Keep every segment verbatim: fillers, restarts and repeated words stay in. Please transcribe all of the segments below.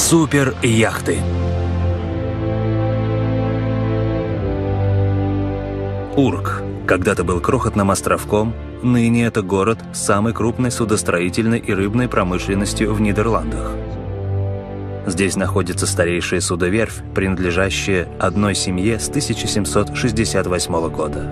Супер-яхты. Урк когда-то был крохотным островком, ныне это город с самой крупной судостроительной и рыбной промышленностью в Нидерландах. Здесь находится старейшая судоверфь, принадлежащая одной семье с тысяча семьсот шестьдесят восьмого года.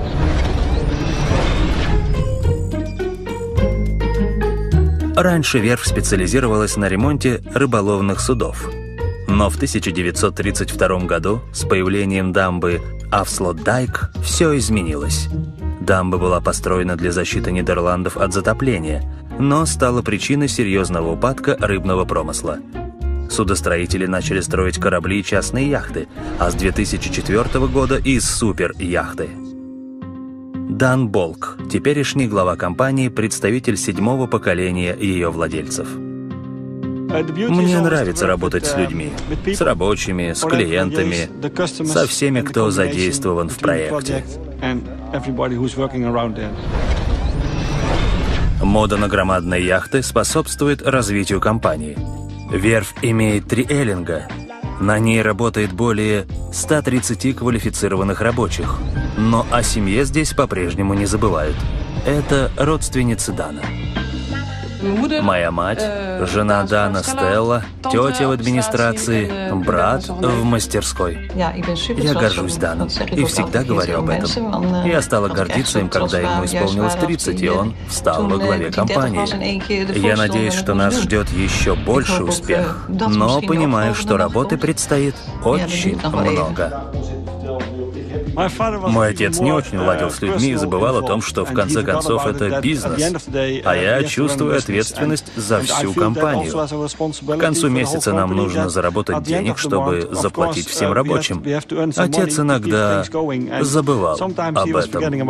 Раньше верфь специализировалась на ремонте рыболовных судов. Но в тысяча девятьсот тридцать втором году с появлением дамбы Афслотдайк все изменилось. Дамба была построена для защиты Нидерландов от затопления, но стала причиной серьезного упадка рыбного промысла. Судостроители начали строить корабли и частные яхты, а с две тысячи четвёртого года и супер-яхты. Дан Болк, теперешний глава компании, представитель седьмого поколения ее владельцев. Мне нравится работать с людьми, с рабочими, с клиентами, со всеми, кто задействован в проекте. Мода на громадные яхты способствует развитию компании. Верфь имеет три эллинга. На ней работает более ста тридцати квалифицированных рабочих. Но о семье здесь по-прежнему не забывают. Это родственницы Дана. Моя мать, жена Дана Стелла, тетя в администрации, брат в мастерской. Я горжусь Даном и всегда говорю об этом. Я стала гордиться им, когда ему исполнилось тридцать, и он встал во главе компании. Я надеюсь, что нас ждет еще больше успех, но понимаю, что работы предстоит очень много. Мой отец не очень ладил с людьми и забывал о том, что в конце концов это бизнес, а я чувствую ответственность за всю компанию. К концу месяца нам нужно заработать денег, чтобы заплатить всем рабочим. Отец иногда забывал об этом.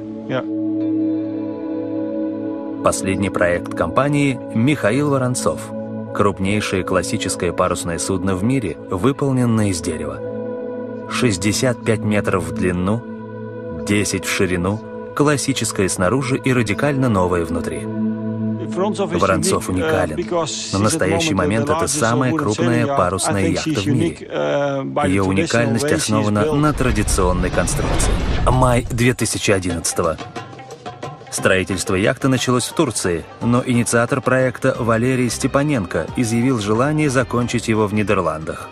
Последний проект компании — Михаил Воронцов. Крупнейшее классическое парусное судно в мире, выполненное из дерева. шестьдесят пять метров в длину, десять в ширину, классическое снаружи и радикально новое внутри. Воронцов уникален. На настоящий момент это самая крупная парусная яхта в мире. Ее уникальность основана на традиционной конструкции. Май две тысячи одиннадцатого. Строительство яхты началось в Турции, но инициатор проекта Валерий Степаненко изъявил желание закончить его в Нидерландах.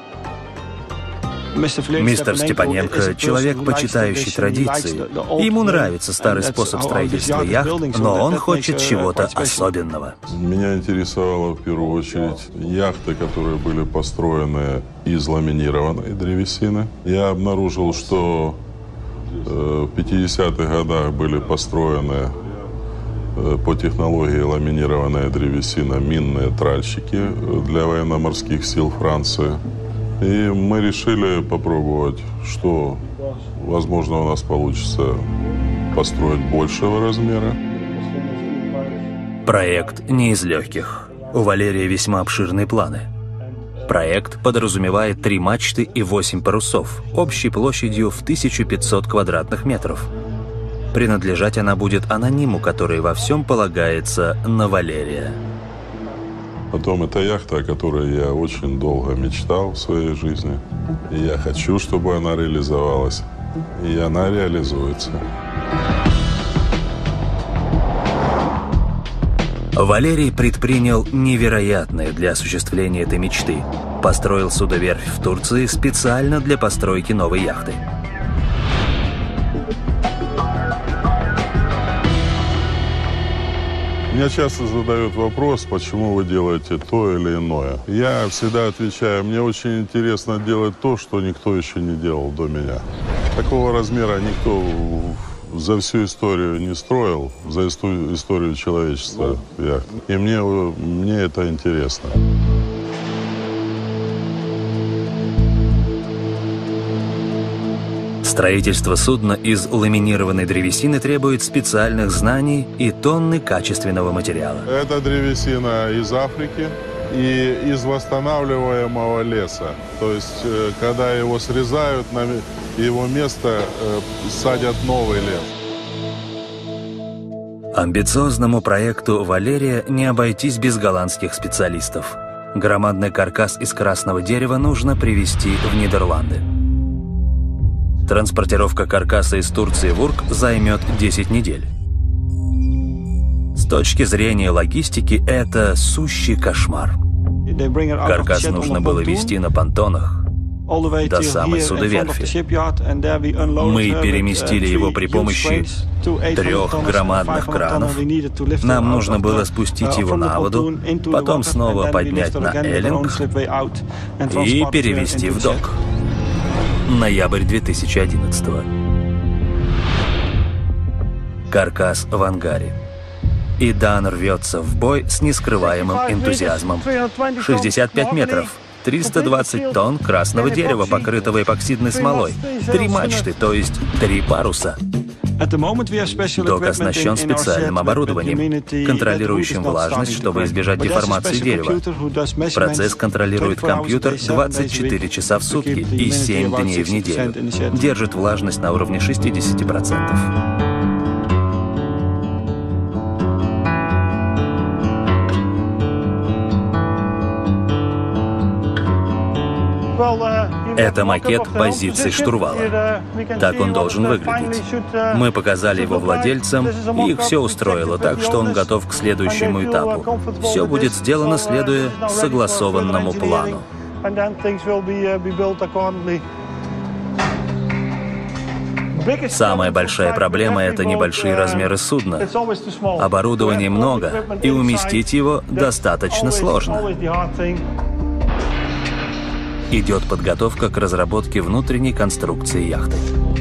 Мистер Степаненко – человек, почитающий традиции. Ему нравится старый способ строительства яхт, но он хочет чего-то особенного. Меня интересовало в первую очередь яхты, которые были построены из ламинированной древесины. Я обнаружил, что в пятидесятых годах были построены по технологии ламинированная древесина минные тральщики для военно-морских сил Франции. И мы решили попробовать, что, возможно, у нас получится построить большего размера. Проект не из легких. У Валерия весьма обширные планы. Проект подразумевает три мачты и восемь парусов, общей площадью в тысячу пятьсот квадратных метров. Принадлежать она будет анониму, который во всем полагается на Валерия. Потом это яхта, о которой я очень долго мечтал в своей жизни. И я хочу, чтобы она реализовалась. И она реализуется. Валерий предпринял невероятное для осуществления этой мечты. Построил судоверфь в Турции специально для постройки новой яхты. Меня часто задают вопрос, почему вы делаете то или иное. Я всегда отвечаю, мне очень интересно делать то, что никто еще не делал до меня. Такого размера никто за всю историю не строил, за историю человечества яхт. И мне, мне это интересно. Строительство судна из ламинированной древесины требует специальных знаний и тонны качественного материала. Это древесина из Африки и из восстанавливаемого леса. То есть, когда его срезают, на его место садят новый лес. Амбициозному проекту Валерия не обойтись без голландских специалистов. Громадный каркас из красного дерева нужно привезти в Нидерланды. Транспортировка каркаса из Турции в Урк займет десять недель. С точки зрения логистики, это сущий кошмар. Каркас нужно было везти на понтонах до самой судоверфи. Мы переместили его при помощи трех громадных кранов. Нам нужно было спустить его на воду, потом снова поднять на эллинг и перевести в док. Ноябрь две тысячи одиннадцатого. Каркас в ангаре. И Дан рвется в бой с нескрываемым энтузиазмом. шестьдесят пять метров. триста двадцать тонн красного дерева, покрытого эпоксидной смолой. Три мачты, то есть три паруса. Док оснащен специальным оборудованием, контролирующим влажность, чтобы избежать деформации дерева. Процесс контролирует компьютер двадцать четыре часа в сутки и семь дней в неделю. Держит влажность на уровне шестидесяти процентов. Это макет позиции штурвала. Так он должен выглядеть. Мы показали его владельцам, и их все устроило, так что он готов к следующему этапу. Все будет сделано, следуя согласованному плану. Самая большая проблема — это небольшие размеры судна. Оборудования много, и уместить его достаточно сложно. Идет подготовка к разработке внутренней конструкции яхты.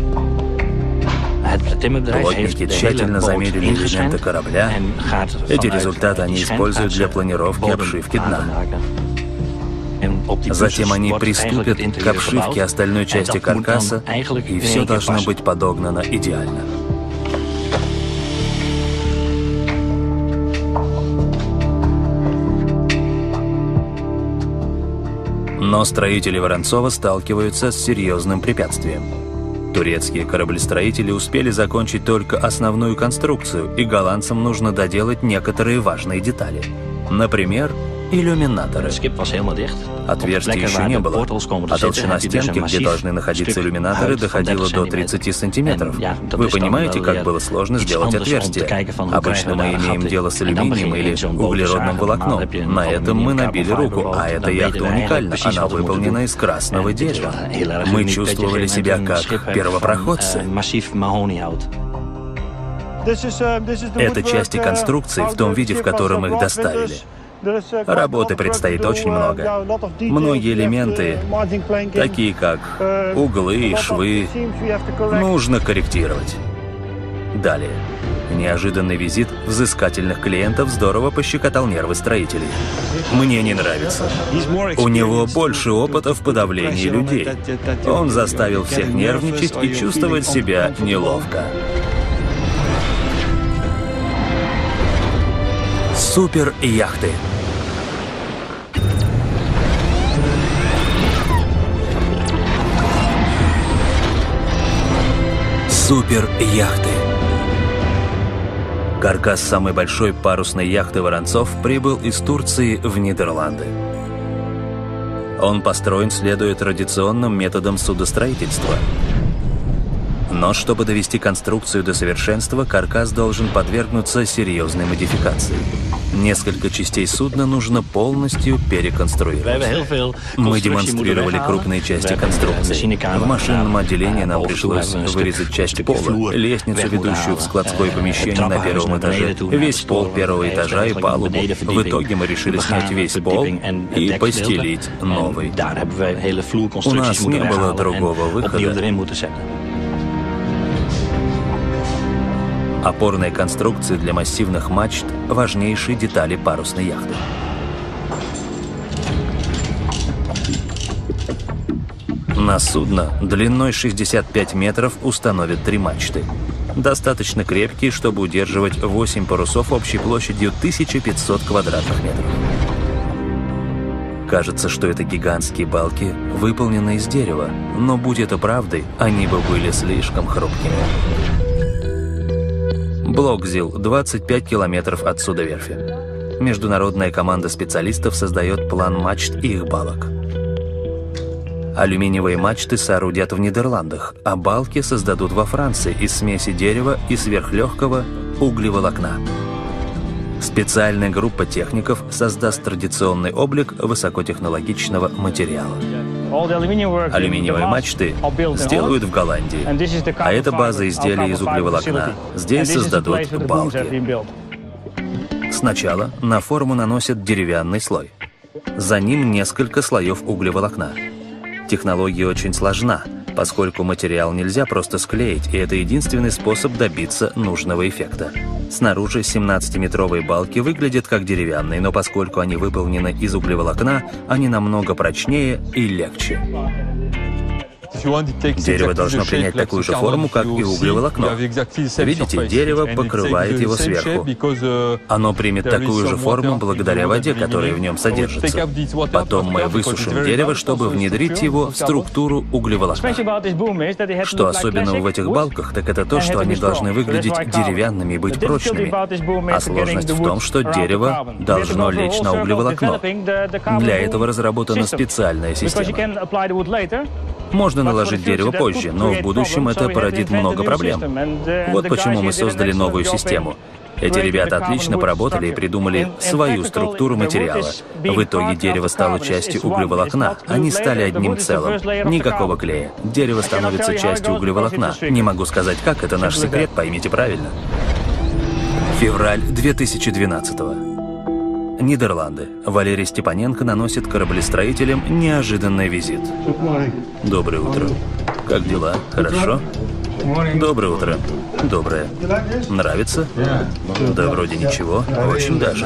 Плотники тщательно замерили элементы корабля. Эти результаты они используют для планировки обшивки дна. Затем они приступят к обшивке остальной части каркаса, и все должно быть подогнано идеально. Но строители Воронцова сталкиваются с серьезным препятствием. Турецкие кораблестроители успели закончить только основную конструкцию, и голландцам нужно доделать некоторые важные детали. Например, иллюминаторы. Отверстий еще не было, а толщина стенки, где должны находиться иллюминаторы, доходила до тридцати сантиметров. Вы понимаете, как было сложно сделать отверстие? Обычно мы имеем дело с алюминием или углеродным волокном. На этом мы набили руку, а эта яхта уникальна. Она выполнена из красного дерева. Мы чувствовали себя как первопроходцы. Это части конструкции в том виде, в котором их доставили. Работы предстоит очень много. Многие элементы, такие как углы, швы, нужно корректировать. Далее. Неожиданный визит взыскательных клиентов здорово пощекотал нервы строителей. Мне не нравится. У него больше опыта в подавлении людей. Он заставил всех нервничать и чувствовать себя неловко. Супер-яхты. Супер-яхты. Каркас самой большой парусной яхты «Воронцов» прибыл из Турции в Нидерланды. Он построен следуя традиционным методам судостроительства. Но чтобы довести конструкцию до совершенства, каркас должен подвергнуться серьезной модификации. Несколько частей судна нужно полностью переконструировать. Мы демонстрировали крупные части конструкции. В машинном отделении нам пришлось вырезать часть пола, лестницу, ведущую в складское помещение на первом этаже, весь пол первого этажа и палубу. В итоге мы решили снять весь пол и постелить новый. У нас не было другого выхода. Опорные конструкции для массивных мачт – важнейшие детали парусной яхты. На судно длиной шестьдесят пять метров установят три мачты. Достаточно крепкие, чтобы удерживать восемь парусов общей площадью тысяча пятьсот квадратных метров. Кажется, что это гигантские балки, выполнены из дерева, но будь это правдой, они бы были слишком хрупкими. Блокзил, двадцать пять километров от судоверфи. международная команда специалистов создает план мачт и их балок. Алюминиевые мачты соорудят в Нидерландах, а балки создадут во Франции из смеси дерева и сверхлегкого углеволокна. Специальная группа техников создаст традиционный облик высокотехнологичного материала. Алюминиевые мачты сделают в Голландии, а это база изделий из углеволокна. Здесь создадут балки. Сначала на форму наносят деревянный слой. За ним несколько слоев углеволокна. Технология очень сложна, поскольку материал нельзя просто склеить, и это единственный способ добиться нужного эффекта. Снаружи семнадцатиметровые балки выглядят как деревянные, но поскольку они выполнены из углеволокна, они намного прочнее и легче. Дерево должно принять такую же форму, как и углеволокно. Видите, дерево покрывает его сверху. Оно примет такую же форму благодаря воде, которая в нем содержится. Потом мы высушим дерево, чтобы внедрить его в структуру углеволокна. Что особенного в этих балках, так это то, что они должны выглядеть деревянными и быть прочными. А сложность в том, что дерево должно лечь на углеволокно. Для этого разработана специальная система. Можно наложить дерево позже, но в будущем это породит много проблем. Вот почему мы создали новую систему. Эти ребята отлично поработали и придумали свою структуру материала. В итоге дерево стало частью углеволокна. Они стали одним целым. Никакого клея. Дерево становится частью углеволокна. Не могу сказать как, это наш секрет, поймите правильно. Февраль две тысячи двенадцатого. Нидерланды. Валерий Степаненко наносит кораблестроителям неожиданный визит. Доброе утро. Как дела? Хорошо? Доброе утро. Доброе. Нравится? Да вроде ничего. Очень даже.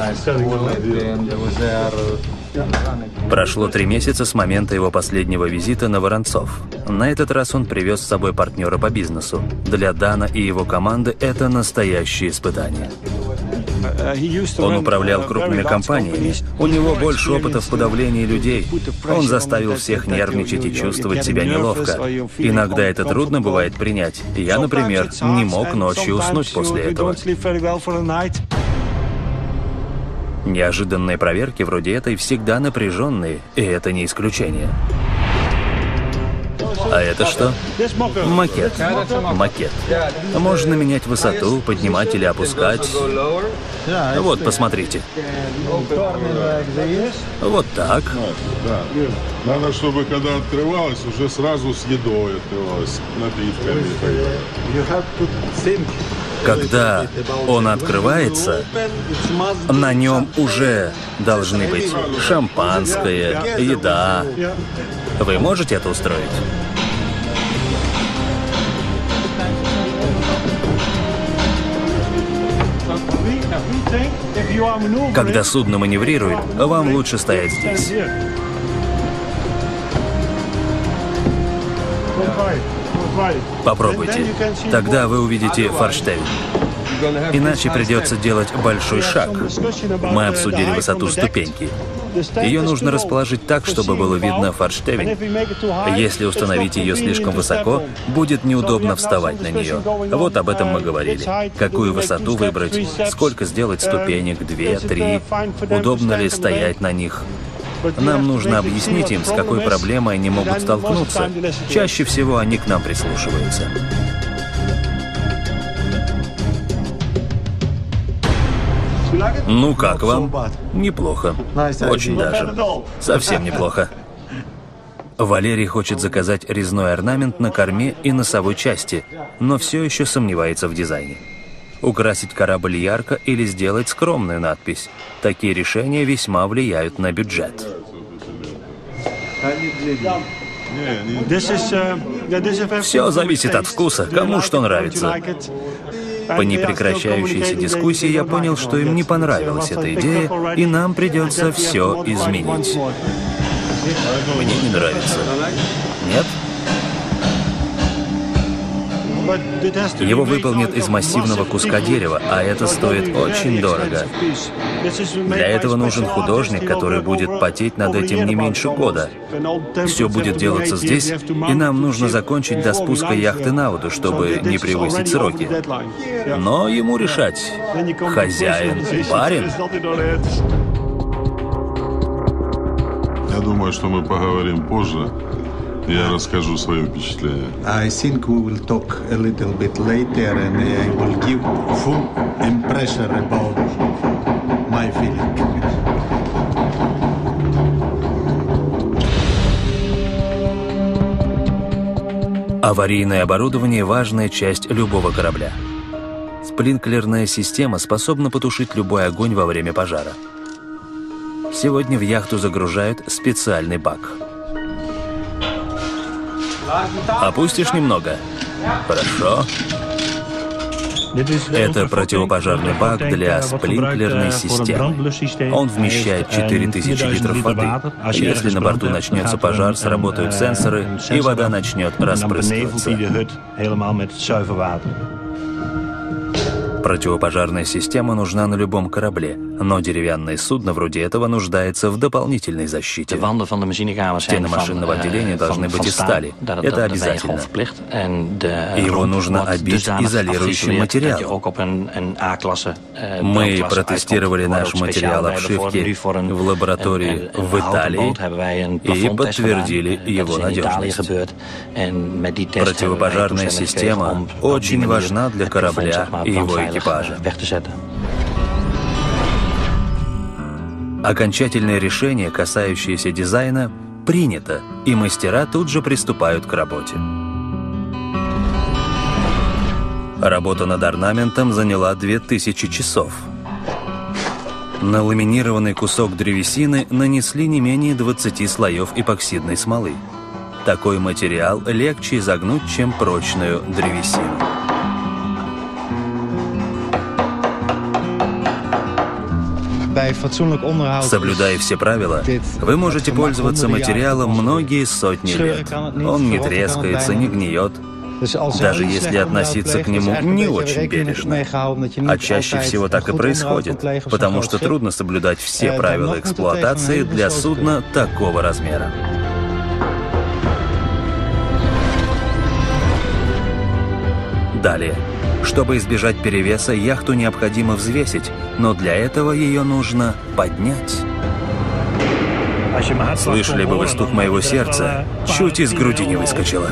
Прошло три месяца с момента его последнего визита на Воронцов. На этот раз он привез с собой партнера по бизнесу. Для Дана и его команды это настоящее испытание. Он управлял крупными компаниями. У него больше опыта в подавлении людей. Он заставил всех нервничать и чувствовать себя неловко. Иногда это трудно бывает принять. Я, например, не мог ночью уснуть после этого. Неожиданные проверки вроде этой всегда напряженные, и это не исключение. А это что? Макет. Макет. Можно менять высоту, поднимать или опускать. Вот, посмотрите. Вот так. Надо, чтобы когда открывалось, уже сразу с едой открывалось, напитками. Когда он открывается, на нем уже должны быть шампанское, еда. Вы можете это устроить? Когда судно маневрирует, вам лучше стоять здесь. Попробуйте. Тогда вы увидите форштевень. Иначе придется делать большой шаг. Мы обсудили высоту ступеньки. Ее нужно расположить так, чтобы было видно форштевень. Если установить ее слишком высоко, будет неудобно вставать на нее. Вот об этом мы говорили. Какую высоту выбрать, сколько сделать ступенек, две, три, удобно ли стоять на них. Нам нужно объяснить им, с какой проблемой они могут столкнуться. Чаще всего они к нам прислушиваются. Ну как вам? Неплохо. Очень даже. Совсем неплохо. Валерий хочет заказать резной орнамент на корме и носовой части, но все еще сомневается в дизайне. Украсить корабль ярко или сделать скромную надпись. Такие решения весьма влияют на бюджет. Все зависит от вкуса, кому что нравится. По непрекращающейся дискуссии я понял, что им не понравилась эта идея, и нам придется все изменить. Мне не нравится. Нет? Его выполнят из массивного куска дерева, а это стоит очень дорого. Для этого нужен художник, который будет потеть над этим не меньше года. Все будет делаться здесь, и нам нужно закончить до спуска яхты на воду, чтобы не превысить сроки. Но ему решать. Хозяин, барин. Я думаю, что мы поговорим позже. Я расскажу свои впечатления. I think we will talk a little bit later, and I will give full impression about my feeling. Аварийное оборудование – важная часть любого корабля. Спринклерная система способна потушить любой огонь во время пожара. Сегодня в яхту загружают специальный бак. Опустишь немного? Хорошо. Это противопожарный бак для спринклерной системы. Он вмещает четыре тысячи литров воды. Если на борту начнется пожар, сработают сенсоры, и вода начнет распрыскиваться. Противопожарная система нужна на любом корабле, но деревянное судно вроде этого нуждается в дополнительной защите. Стены машинного отделения должны быть из стали. Это обязательно. И его нужно обить изолирующим материалом. Мы протестировали наш материал обшивки в лаборатории в Италии и подтвердили его надежность. Противопожарная система очень важна для корабля и его экипажа. Окончательное решение, касающееся дизайна, принято, и мастера тут же приступают к работе. Работа над орнаментом заняла две тысячи часов. На ламинированный кусок древесины нанесли не менее двадцати слоев эпоксидной смолы. Такой материал легче изогнуть, чем прочную древесину. Соблюдая все правила, вы можете пользоваться материалом многие сотни лет. Он не трескается, не гниет, даже если относиться к нему не очень бережно. А чаще всего так и происходит, потому что трудно соблюдать все правила эксплуатации для судна такого размера. Далее. Чтобы избежать перевеса, яхту необходимо взвесить, но для этого ее нужно поднять. Слышали бы вы стук моего сердца, чуть из груди не выскочило.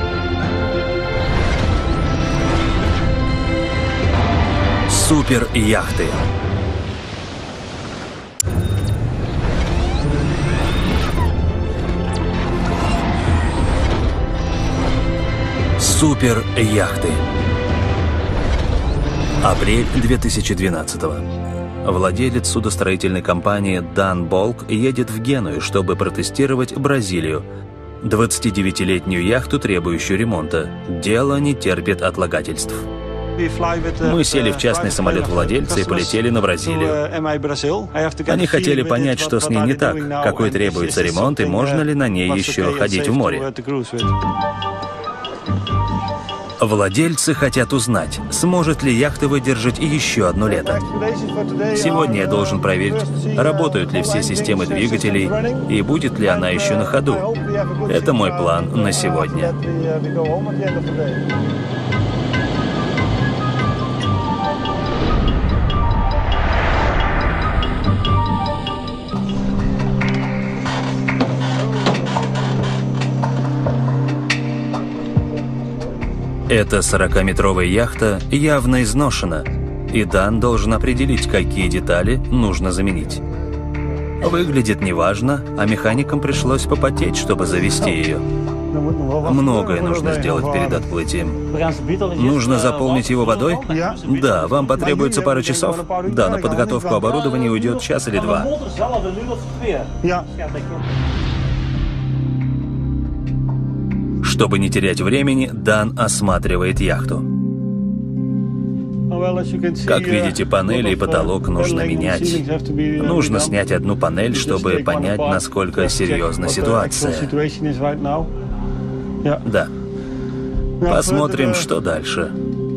Супер яхты. Супер яхты. Апрель две тысячи двенадцатого. Владелец судостроительной компании Дан Болк едет в Геную, чтобы протестировать Бразилию. двадцатидевятилетнюю яхту, требующую ремонта. Дело не терпит отлагательств. Мы сели в частный самолет владельца и полетели на Бразилию. Они хотели понять, что с ней не так, какой требуется ремонт и можно ли на ней еще ходить в море. Владельцы хотят узнать, сможет ли яхта выдержать еще одно лето. Сегодня я должен проверить, работают ли все системы двигателей и будет ли она еще на ходу. Это мой план на сегодня. Эта сорокаметровая яхта явно изношена, и Дан должен определить, какие детали нужно заменить. Выглядит неважно, а механикам пришлось попотеть, чтобы завести ее. Многое нужно сделать перед отплытием. Нужно заполнить его водой? Да, вам потребуется пара часов? Да, на подготовку оборудования уйдет час или два. Чтобы не терять времени, Дан осматривает яхту. Как видите, панели и потолок нужно менять. Нужно снять одну панель, чтобы понять, насколько серьезна ситуация. Да. Посмотрим, что дальше.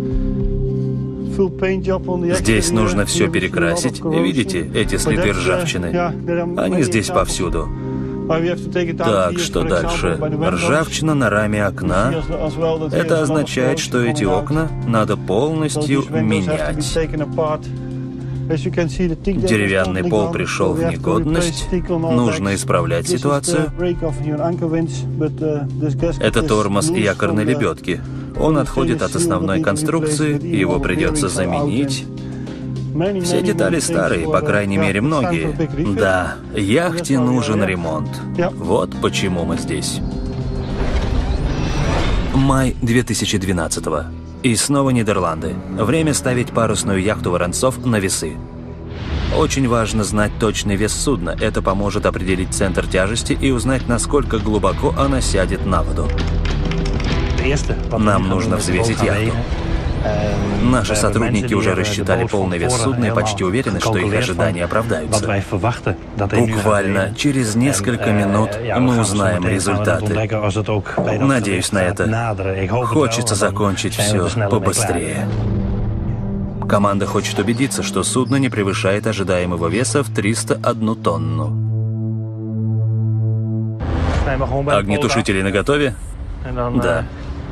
Здесь нужно все перекрасить. Видите эти следы ржавчины? Они здесь повсюду. Так, что дальше? Ржавчина на раме окна. Это означает, что эти окна надо полностью менять. Деревянный пол пришел в негодность. Нужно исправлять ситуацию. Это тормоз якорной лебедки. Он отходит от основной конструкции, его придется заменить. Все детали старые, по крайней мере, многие. Да, яхте нужен ремонт. Вот почему мы здесь. Май две тысячи двенадцатого. И снова Нидерланды. Время ставить парусную яхту «Воронцов» на весы. Очень важно знать точный вес судна. Это поможет определить центр тяжести и узнать, насколько глубоко она сядет на воду. Нам нужно взвесить яхту. Наши сотрудники уже рассчитали полный вес судна и почти уверены, что их ожидания оправдаются. Буквально через несколько минут мы узнаем результаты. Надеюсь на это. Хочется закончить все побыстрее. Команда хочет убедиться, что судно не превышает ожидаемого веса в триста одну тонну. Огнетушители наготове? Да.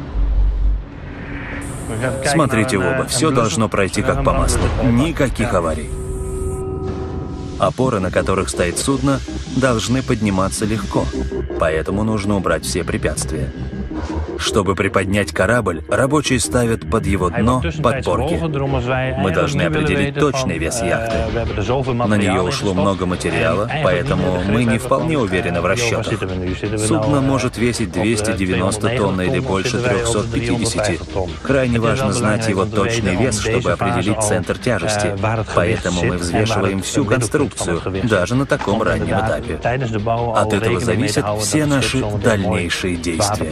Смотрите в оба, все должно пройти как по маслу. Никаких аварий. Опоры, на которых стоит судно, должны подниматься легко, поэтому нужно убрать все препятствия. Чтобы приподнять корабль, рабочие ставят под его дно подпорки. Мы должны определить точный вес яхты. На нее ушло много материала, поэтому мы не вполне уверены в расчетах. Судно может весить двести девяносто тонн или больше трёхсот пятидесяти. Крайне важно знать его точный вес, чтобы определить центр тяжести. Поэтому мы взвешиваем всю конструкцию, даже на таком раннем этапе. От этого зависят все наши дальнейшие действия.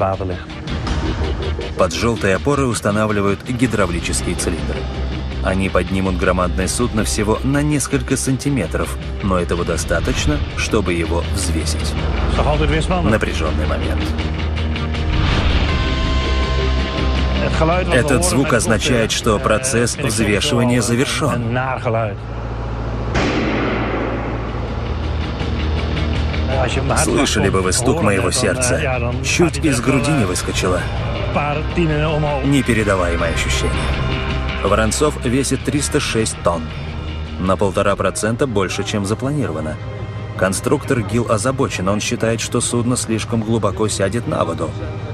Под желтые опоры устанавливают гидравлические цилиндры. Они поднимут громадное судно всего на несколько сантиметров, но этого достаточно, чтобы его взвесить. Напряженный момент. Этот звук означает, что процесс взвешивания завершен. Слышали бы вы стук моего сердца? Чуть из груди не выскочило. Непередаваемое ощущение. Воронцов весит триста шесть тонн. На полтора процента больше, чем запланировано. Конструктор ГИЛ озабочен, он считает, что судно слишком глубоко сядет на воду.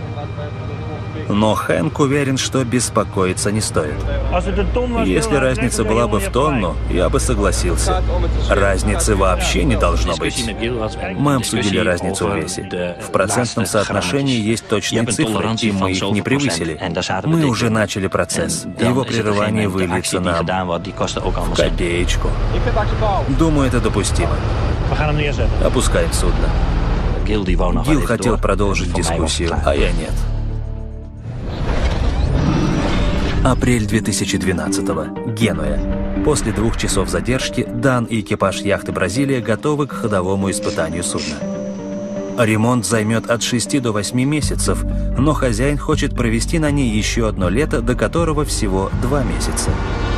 Но Хэнк уверен, что беспокоиться не стоит. Если разница была бы в тонну, я бы согласился. Разницы вообще не должно быть. Мы обсудили разницу в весе. В процентном соотношении есть точные цифры, и мы их не превысили. Мы уже начали процесс. Его прерывание выльется нам в копеечку. Думаю, это допустимо. Опускаем судно. Гил хотел продолжить дискуссию, а я нет. Апрель две тысячи двенадцатого. Генуя. После двух часов задержки Дан и экипаж яхты «Бразилия» готовы к ходовому испытанию судна. Ремонт займет от шести до восьми месяцев, но хозяин хочет провести на ней еще одно лето, до которого всего два месяца.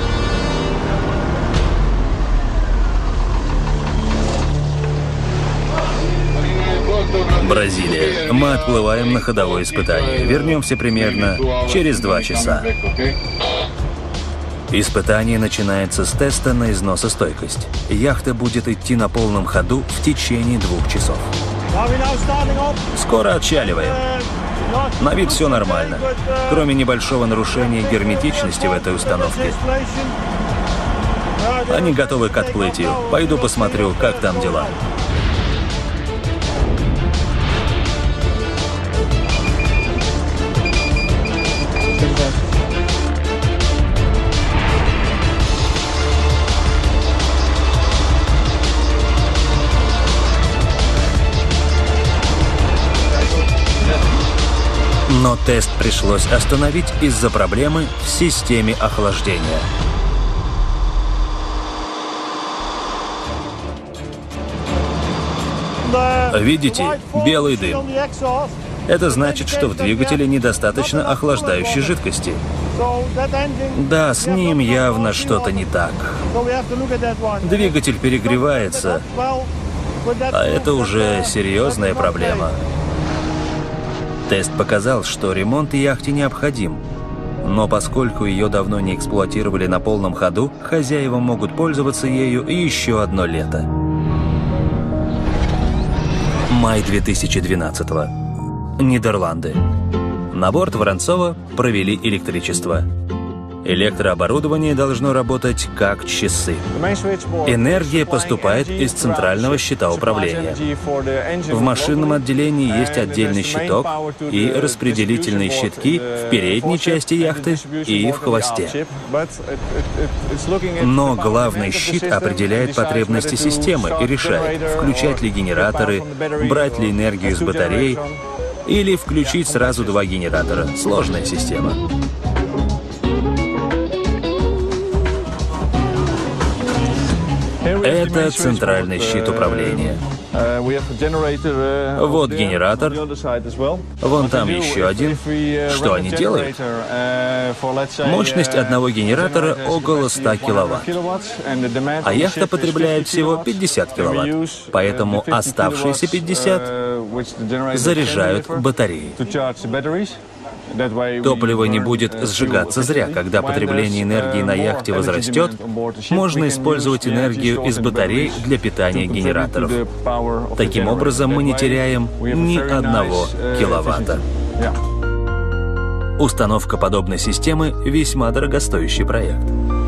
Бразилия. Мы отплываем на ходовое испытание. Вернемся примерно через два часа. Испытание начинается с теста на износостойкость. Яхта будет идти на полном ходу в течение двух часов. Скоро отчаливаем. На вид все нормально, кроме небольшого нарушения герметичности в этой установке. Они готовы к отплытию. Пойду посмотрю, как там дела. Но тест пришлось остановить из-за проблемы в системе охлаждения. Видите? Белый дым. Это значит, что в двигателе недостаточно охлаждающей жидкости. Да, с ним явно что-то не так. Двигатель перегревается, а это уже серьезная проблема. Тест показал, что ремонт яхте необходим. Но поскольку ее давно не эксплуатировали на полном ходу, хозяева могут пользоваться ею еще одно лето. Май две тысячи двенадцатого. Нидерланды. На борт Воронцова провели электричество. Электрооборудование должно работать как часы. Энергия поступает из центрального щита управления. В машинном отделении есть отдельный щиток и распределительные щитки в передней части яхты и в хвосте. Но главный щит определяет потребности системы и решает, включать ли генераторы, брать ли энергию из батарей или включить сразу два генератора. Сложная система. Это центральный щит управления. Вот генератор. Вон там еще один. Что они делают? Мощность одного генератора около ста киловатт. А яхта потребляет всего пятьдесят киловатт. Поэтому оставшиеся пятьдесят заряжают батареи. Топливо не будет сжигаться зря. Когда потребление энергии на яхте возрастет, можно использовать энергию из батарей для питания генераторов. Таким образом, мы не теряем ни одного киловатта. Установка подобной системы – весьма дорогостоящий проект.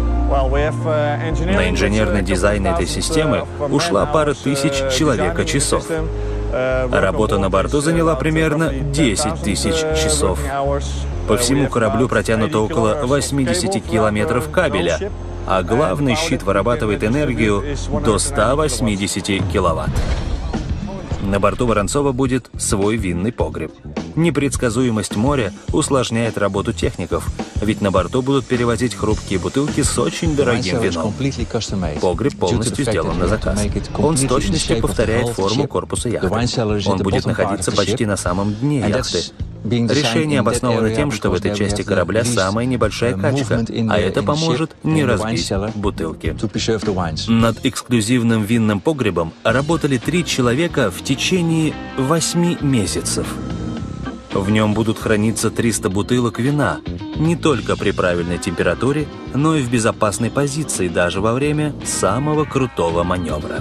На инженерный дизайн этой системы ушла пара тысяч человека-часов. Работа на борту заняла примерно десять тысяч часов. По всему кораблю протянуто около восьмидесяти километров кабеля, а главный щит вырабатывает энергию до ста восьмидесяти киловатт. На борту Воронцова будет свой винный погреб. Непредсказуемость моря усложняет работу техников, ведь на борту будут перевозить хрупкие бутылки с очень дорогим вином. Погреб полностью сделан на заказ. Он с точностью повторяет форму корпуса яхты. Он будет находиться почти на самом дне яхты. Решение обосновано тем, что в этой части корабля самая небольшая качка, а это поможет не разбить бутылки. Над эксклюзивным винным погребом работали три человека в течение восьми месяцев. В нем будут храниться триста бутылок вина, не только при правильной температуре, но и в безопасной позиции даже во время самого крутого маневра.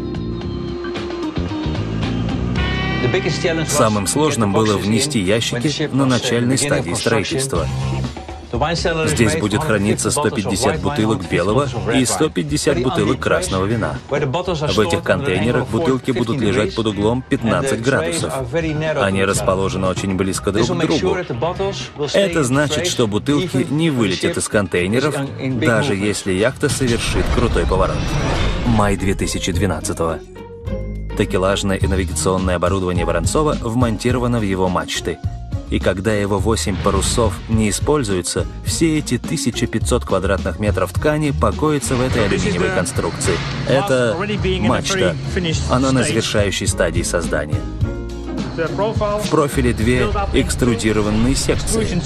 Самым сложным было внести ящики на начальной стадии строительства. Здесь будет храниться сто пятьдесят бутылок белого и сто пятьдесят бутылок красного вина. В этих контейнерах бутылки будут лежать под углом пятнадцать градусов. Они расположены очень близко друг к другу. Это значит, что бутылки не вылетят из контейнеров, даже если яхта совершит крутой поворот. Май две тысячи двенадцатого. Такелажное и навигационное оборудование Воронцова вмонтировано в его мачты. И когда его восемь парусов не используются, все эти тысяча пятьсот квадратных метров ткани покоятся в этой алюминиевой конструкции. Это мачта. Она на завершающей стадии создания. В профиле две экструдированные секции.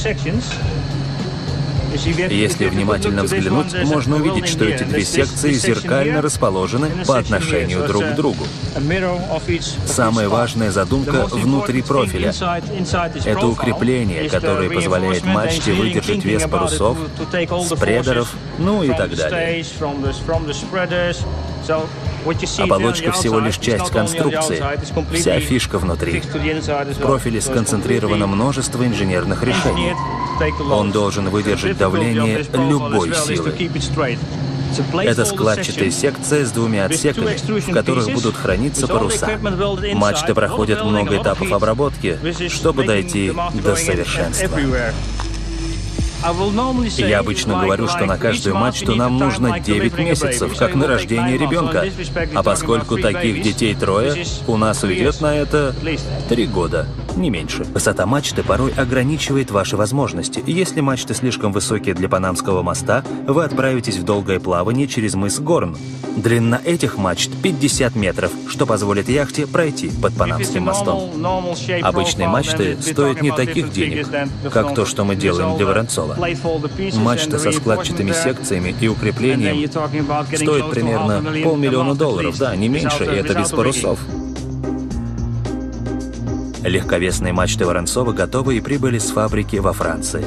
Если внимательно взглянуть, можно увидеть, что эти две секции зеркально расположены по отношению друг к другу. Самая важная задумка внутри профиля. Это укрепление, которое позволяет мачте выдержать вес парусов, спредеров, ну и так далее. Оболочка всего лишь часть конструкции. Вся фишка внутри. В профиле сконцентрировано множество инженерных решений. Он должен выдержать давление любой силы. Это складчатая секция с двумя отсеками, в которых будут храниться паруса. Мачты проходят много этапов обработки, чтобы дойти до совершенства. Я обычно говорю, что на каждую мачту нам нужно девять месяцев, как на рождение ребенка. А поскольку таких детей трое, у нас уйдет на это три года, не меньше. Высота мачты порой ограничивает ваши возможности. Если мачты слишком высокие для Панамского моста, вы отправитесь в долгое плавание через мыс Горн. Длина этих мачт пятьдесят метров, что позволит яхте пройти под Панамским мостом. Обычные мачты стоят не таких денег, как то, что мы делаем для Воронцова. Мачта со складчатыми секциями и укреплением стоит примерно полмиллиона долларов, да, не меньше, и это без парусов. Легковесные мачты Воронцова готовы и прибыли с фабрики во Франции.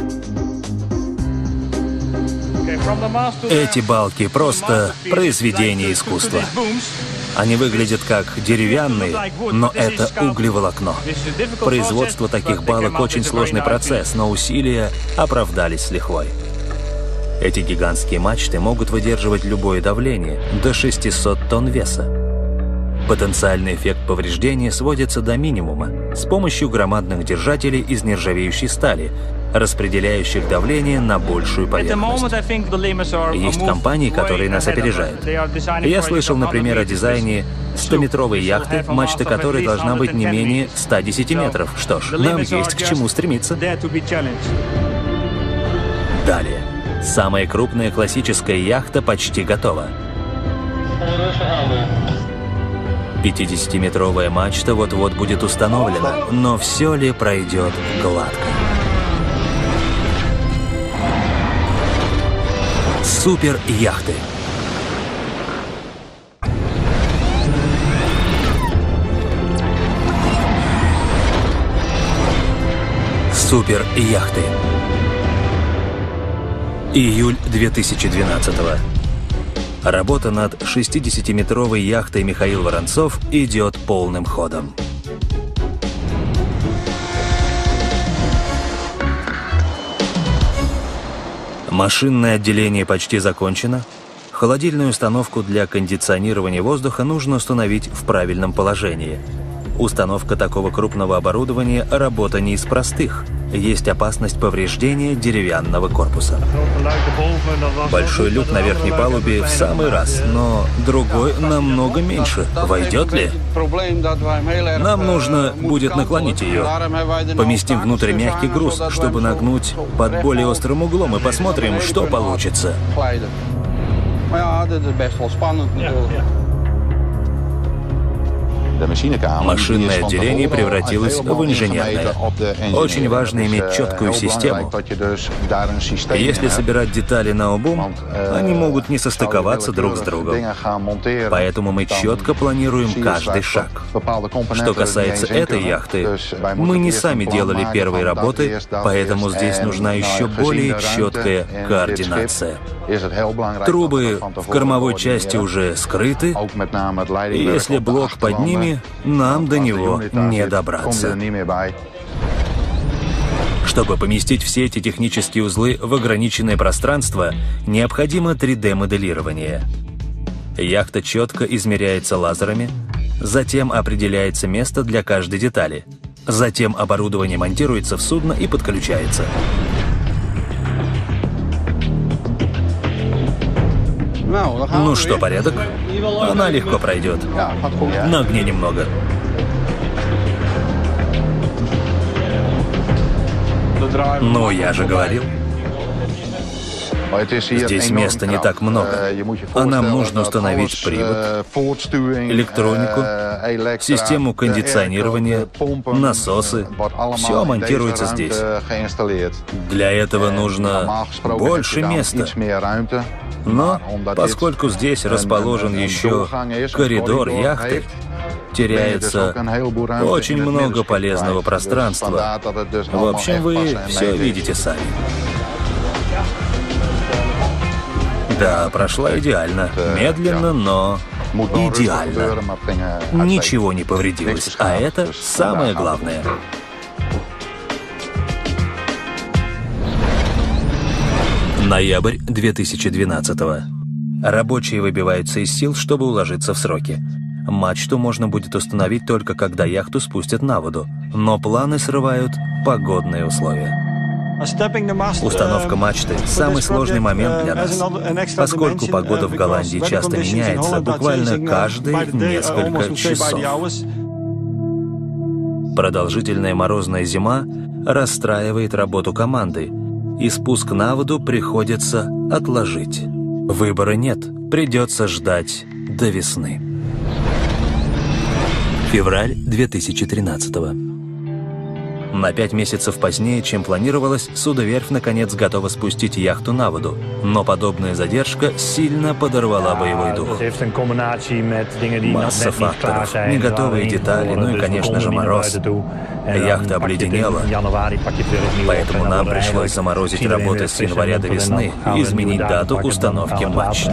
Эти балки просто произведение искусства. Они выглядят как деревянные, но это углеволокно. Производство таких балок очень сложный процесс, но усилия оправдались с лихвой. Эти гигантские мачты могут выдерживать любое давление, до шестисот тонн веса. Потенциальный эффект повреждения сводится до минимума с помощью громадных держателей из нержавеющей стали, распределяющих давление на большую поверхность. Есть компании, которые нас опережают. Я слышал, например, о дизайне стометровой яхты, мачта которой должна быть не менее ста десяти метров. Что ж, нам есть к чему стремиться. Далее. Самая крупная классическая яхта почти готова. пятидесятиметровая мачта вот-вот будет установлена, но все ли пройдет гладко? Супер-яхты. Супер-яхты. Июль две тысячи двенадцатого. Работа над шестидесятиметровой яхтой Михаил Воронцов идет полным ходом. Машинное отделение почти закончено. Холодильную установку для кондиционирования воздуха нужно установить в правильном положении. Установка такого крупного оборудования – работа не из простых. Есть опасность повреждения деревянного корпуса. Большой люк на верхней палубе в самый раз, но другой намного меньше. Войдет ли? Нам нужно будет наклонить ее. Поместим внутрь мягкий груз, чтобы нагнуть под более острым углом, и посмотрим, что получится. Машинное отделение превратилось в инженерное. Очень важно иметь четкую систему. Если собирать детали наобум, они могут не состыковаться друг с другом. Поэтому мы четко планируем каждый шаг. Что касается этой яхты, мы не сами делали первые работы, поэтому здесь нужна еще более четкая координация. Трубы в кормовой части уже скрыты, и если блок под ними, нам до него не добраться. Чтобы поместить все эти технические узлы в ограниченное пространство, необходимо три дэ-моделирование. Яхта четко измеряется лазерами, затем определяется место для каждой детали. Затем оборудование монтируется в судно и подключается. Ну что, порядок? Она легко пройдет. Нагни немного. Ну, я же говорил. Здесь места не так много, а нам нужно установить привод, электронику, систему кондиционирования, насосы. Все монтируется здесь. Для этого нужно больше места. Но поскольку здесь расположен еще коридор яхты, теряется очень много полезного пространства. В общем, вы все видите сами. Да, прошла идеально. Медленно, но идеально. Ничего не повредилось, а это самое главное. Ноябрь две тысячи двенадцатого. Рабочие выбиваются из сил, чтобы уложиться в сроки. Мачту можно будет установить только когда яхту спустят на воду, но планы срывают погодные условия. Установка мачты – самый сложный момент для нас, поскольку погода в Голландии часто меняется буквально каждые несколько часов. Продолжительная морозная зима расстраивает работу команды, и спуск на воду приходится отложить. Выбора нет, придется ждать до весны. Февраль две тысячи тринадцатого. На пять месяцев позднее, чем планировалось, судоверфь наконец готова спустить яхту на воду, но подобная задержка сильно подорвала боевой дух. Масса факторов, не готовые детали, ну и, конечно же, мороз. Яхта обледенела, поэтому нам пришлось заморозить работы с января до весны и изменить дату установки мачт.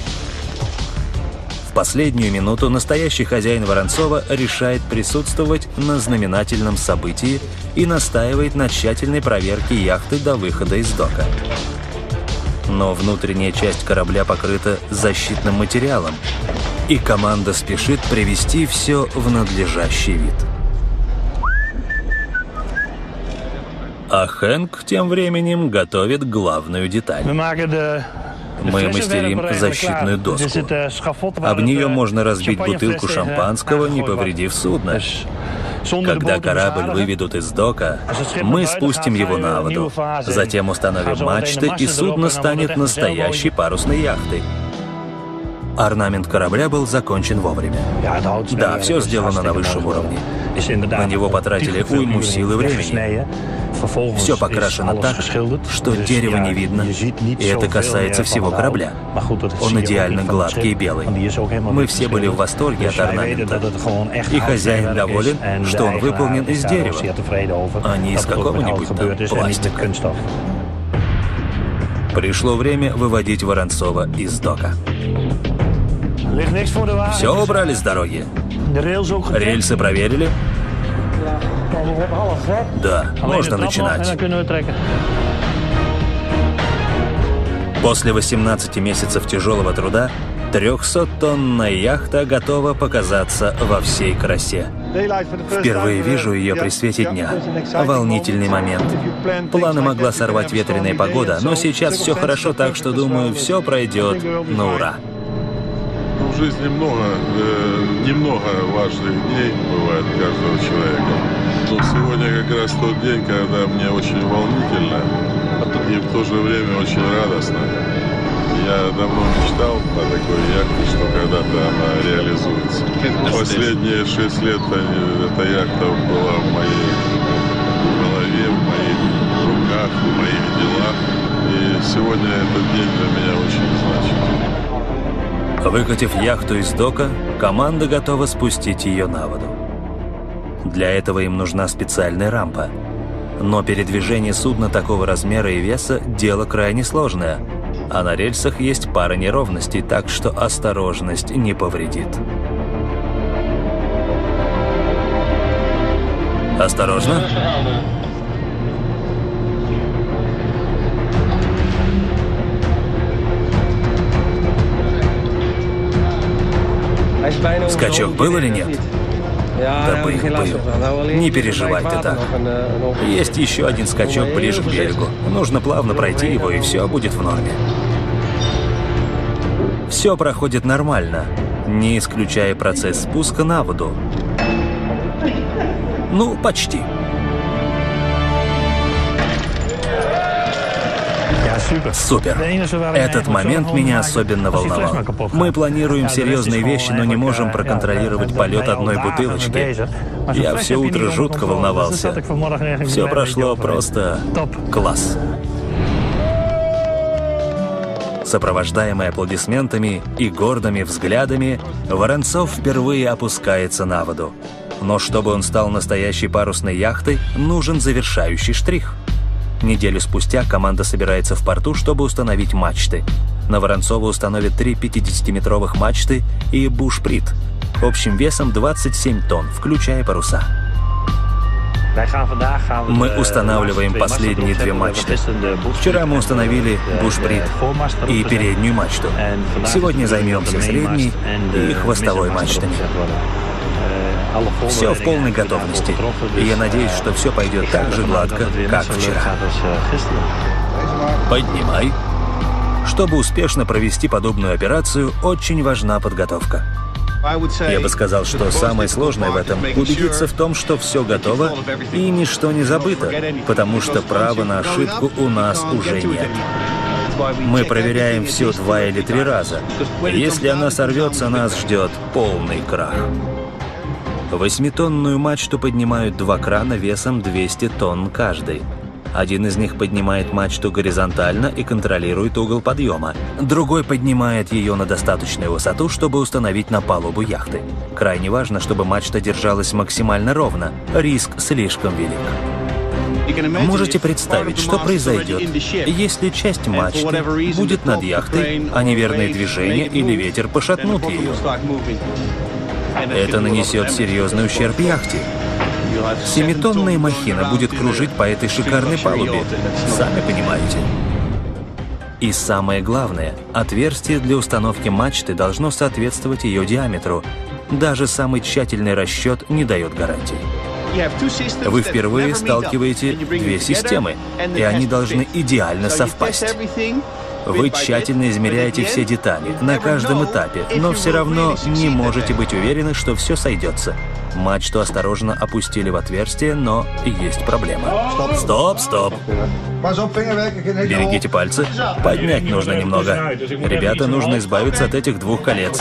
В последнюю минуту настоящий хозяин Воронцова решает присутствовать на знаменательном событии и настаивает на тщательной проверке яхты до выхода из дока. Но внутренняя часть корабля покрыта защитным материалом, и команда спешит привести все в надлежащий вид. А Хэнк тем временем готовит главную деталь. Мы мастерим защитную доску. Об нее можно разбить бутылку шампанского, не повредив судно. Когда корабль выведут из дока, мы спустим его на воду. Затем установим мачты, и судно станет настоящей парусной яхтой. Орнамент корабля был закончен вовремя. Да, все сделано на высшем уровне. На него потратили уйму сил и времени. Все покрашено так, что дерева не видно, и это касается всего корабля. Он идеально гладкий и белый. Мы все были в восторге от орнамента. И хозяин доволен, что он выполнен из дерева, а не из какого-нибудь там пластика. Пришло время выводить Воронцова из дока. Все убрали с дороги? Рельсы проверили? Да, можно начинать. После восемнадцати месяцев тяжелого труда трехсоттонная яхта готова показаться во всей красе. Впервые вижу ее при свете дня. Волнительный момент. Планы могла сорвать ветреная погода, но сейчас все хорошо, так что, думаю, все пройдет на ура. В жизни много, э, немного важных дней бывает каждого человека. Но сегодня как раз тот день, когда мне очень волнительно и в то же время очень радостно. Я давно мечтал о такой яхте, что когда-то она реализуется. Последние шесть лет эта яхта была в моей голове, в моих руках, в моих делах. И сегодня этот день для меня очень значим. Выкатив яхту из дока, команда готова спустить ее на воду. Для этого им нужна специальная рампа. Но передвижение судна такого размера и веса – дело крайне сложное, а на рельсах есть пара неровностей, так что осторожность не повредит. Осторожно! Скачок был или нет? Да был, был. Не переживай ты так. Есть еще один скачок ближе к берегу. Нужно плавно пройти его, и все будет в норме. Все проходит нормально, не исключая процесс спуска на воду. Ну, почти. Супер. Этот момент меня особенно волновал. Мы планируем серьезные вещи, но не можем проконтролировать полет одной бутылочки. Я все утро жутко волновался. Все прошло просто класс. Сопровождаемый аплодисментами и гордыми взглядами, Воронцов впервые опускается на воду. Но чтобы он стал настоящей парусной яхтой, нужен завершающий штрих. Неделю спустя команда собирается в порту, чтобы установить мачты. На Воронцова установят три пятидесятиметровых мачты и бушприт, общим весом двадцать семь тонн, включая паруса. Мы устанавливаем последние две мачты. Вчера мы установили бушприт и переднюю мачту. Сегодня займемся средней и хвостовой мачтами. Все в полной готовности. И я надеюсь, что все пойдет так же гладко, как вчера. Поднимай. Чтобы успешно провести подобную операцию, очень важна подготовка. Я бы сказал, что самое сложное в этом — убедиться в том, что все готово и ничто не забыто, потому что права на ошибку у нас уже нет. Мы проверяем все два или три раза. Если она сорвется, нас ждет полный крах. Восьмитонную мачту поднимают два крана весом двести тонн каждый. Один из них поднимает мачту горизонтально и контролирует угол подъема. Другой поднимает ее на достаточную высоту, чтобы установить на палубу яхты. Крайне важно, чтобы мачта держалась максимально ровно. Риск слишком велик. Можете представить, что произойдет, если часть мачты будет над яхтой, а неверные движения или ветер пошатнут ее. Это нанесет серьезный ущерб яхте. Семитонная махина будет кружить по этой шикарной палубе, сами понимаете. И самое главное, отверстие для установки мачты должно соответствовать ее диаметру. Даже самый тщательный расчет не дает гарантий. Вы впервые сталкиваете две системы, и они должны идеально совпасть. Вы тщательно измеряете все детали на каждом этапе, но все равно не можете быть уверены, что все сойдется. Мачту осторожно опустили в отверстие, но есть проблема. Стоп, стоп. Берегите пальцы. Поднять нужно немного. Ребята, нужно избавиться от этих двух колец.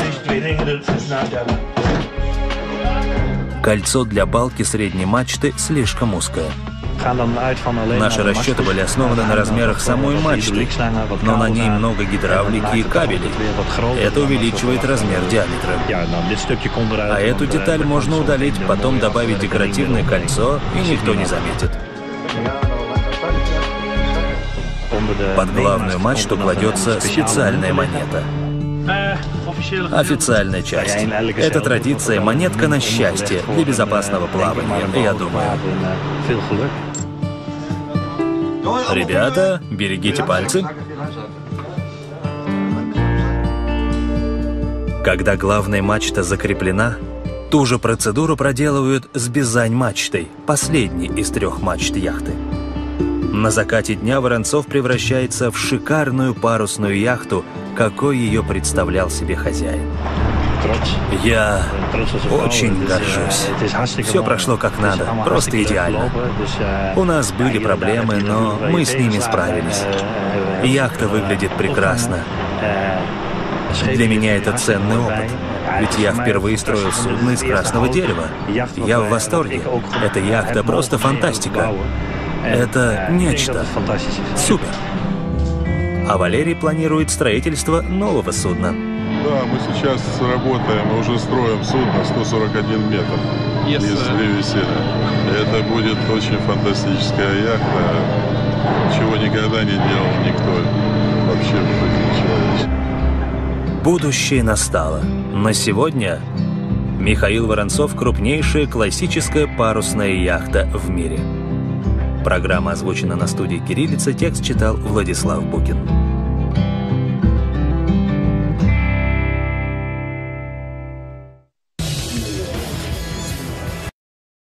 Кольцо для балки средней мачты слишком узкое. Наши расчеты были основаны на размерах самой мачты, но на ней много гидравлики и кабелей. Это увеличивает размер диаметра. А эту деталь можно удалить, потом добавить декоративное кольцо, и никто не заметит. Под главную мачту кладется специальная монета. Официальная часть. Это традиция, монетка на счастье для безопасного плавания, я думаю. Ребята, берегите пальцы. Когда главная мачта закреплена, ту же процедуру проделывают с бизань-мачтой, последней из трех мачт яхты. На закате дня Воронцов превращается в шикарную парусную яхту, какой ее представлял себе хозяин. Я очень горжусь. Все прошло как надо, просто идеально. У нас были проблемы, но мы с ними справились. Яхта выглядит прекрасно. Для меня это ценный опыт. Ведь я впервые строил судно из красного дерева. Я в восторге. Эта яхта просто фантастика. Это нечто. Супер. А Валерий планирует строительство нового судна. Да, мы сейчас работаем, мы уже строим судно сто сорок один метр yes, из древесины. Это будет очень фантастическая яхта, чего никогда не делал никто вообще в жизни человеческой. Будущее настало. На сегодня Михаил Воронцов — крупнейшая классическая парусная яхта в мире. Программа озвучена на студии «Кириллица», текст читал Владислав Букин.